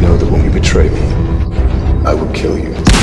know that when you betray me, I will kill you.